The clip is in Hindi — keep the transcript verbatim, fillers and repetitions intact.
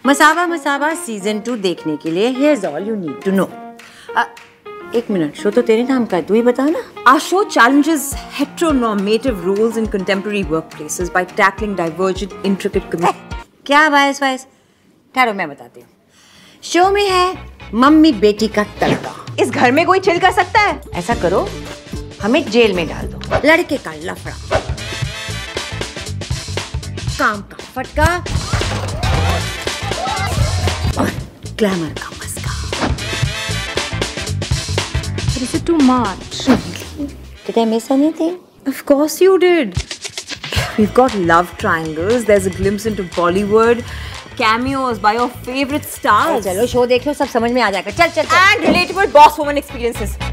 मसाबा मसाबा सीजन टू देखने के लिए here's all you need to know. uh, एक मिनट, शो तो तेरे नाम का है, तू ही बता ना. Our show challenges heteronormative roles in contemporary workplaces by tackling divergent, intricate communities. क्या वाइस वाइस? ठहरो मैं बताती हूँ. शो में है मम्मी बेटी का तड़का. इस घर में कोई चिल कर सकता है? ऐसा करो, हमें जेल में डाल दो. लड़के का लफड़ा, काम का फटका और ग्लैमर का मस्का. But is it too much? Did I miss anything? Of course you did. We've got love triangles. There's a glimpse into Bollywood. Cameos by your favorite stars. चलो शो देख लो, सब समझ में आ जाएगा. चल चल चल. And relatable boss woman experiences.